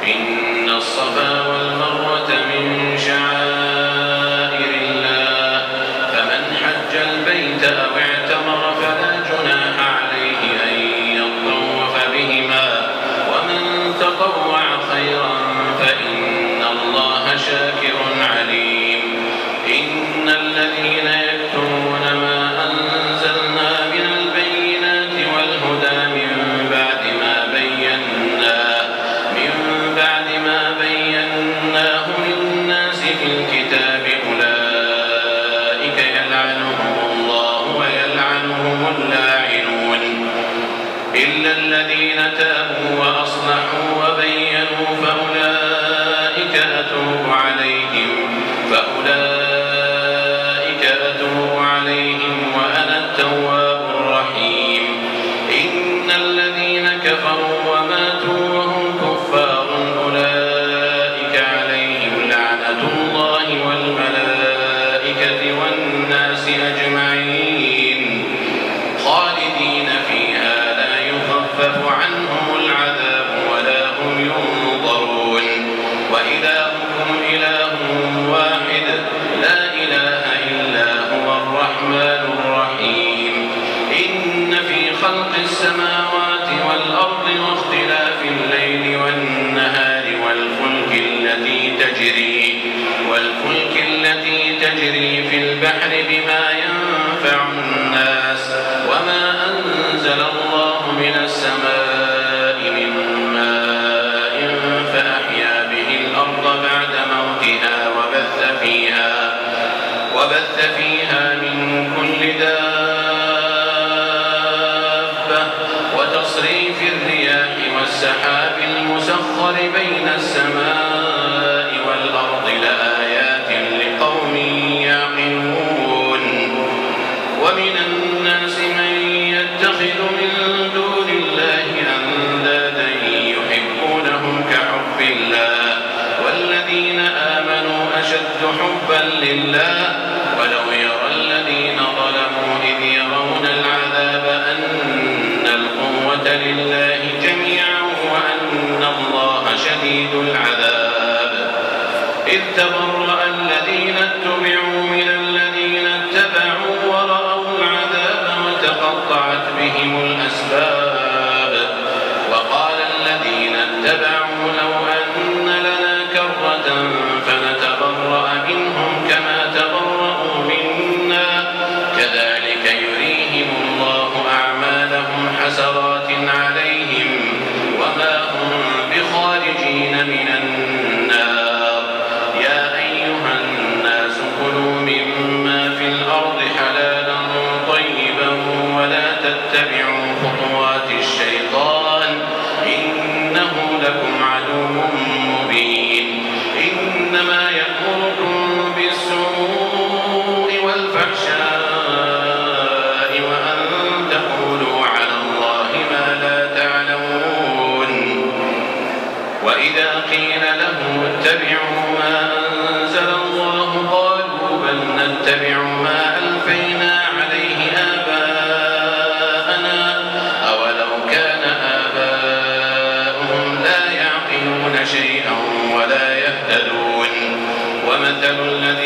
إن الصفا والمروة من شعائر الله فمن حج البيت أو اعتمر فلا جناح عليه أن يطوف بهما ومن تطوع خيرا فإن الله شاكر عليم. إن الذين يكتمون ما أنزلنا من البينات والهدى من بعد ما بيناه للناس في الكتاب أولئك يلعنهم الله ويلعنهم اللاعنون إلا الذين تابوا وأصلحوا وبينوا فأولئك أتوب عليهم وأنا التواب الرحيم. إن الذين كفروا وماتوا وهم كفار أولئك عليهم لعنة الله والملائكة والناس أجمعين خالدين فيها لا يخفف عنهم العذاب ولا هم ينظرون. وإلهكم إله واحد لا إله إلا هو الرحمن الرحيم. إن في خلق السماوات والأرض واختلاف الليل والنهار والفلك التي تجري في البحر بما ينفع الناس وما أنزل الله من السماء من ماء فأحيا به الأرض بعد موتها وبث فيها من كل دابة وتصريف الرياح والسحاب المسخر بين السماء والأرض لآيات لقوم يعقلون. ومن الناس من يتخذ من دون الله أندادا يحبونهم كحب الله والذين آمنوا أشد حبا لله ولو يرى الذين ظلموا إذ يرون العذاب أن القوة لله جميعا وأن الله شديد العذاب. إذ تبرأ الذين اتبعوا من الذين اتبعوا ورأوا العذاب وتقطعت بهم الأسباب. وقال الذين اتبعوا لو أن لنا كرة فنتبرأ منهم كما تبرأوا منا كذلك يريهم الله أعمالهم حسرات عليهم وما هم بخارجين من النار. يا أيها الناس كلوا مما في الأرض حلالا طيبا ولا تتبعوا خطوات الشيطان إنه لكم عدو مبين. إنما يأمركم بالسوء والفحشاء وأن تقولوا على الله ما لا تعلمون. وإذا قيل لهم اتبعوا ما أنزل الله قالوا بل نتبع ما ألفينا عليه آباءنا أولو كان آباؤهم لا يعقلون شيئا ولا يهتدون. ومثل الذين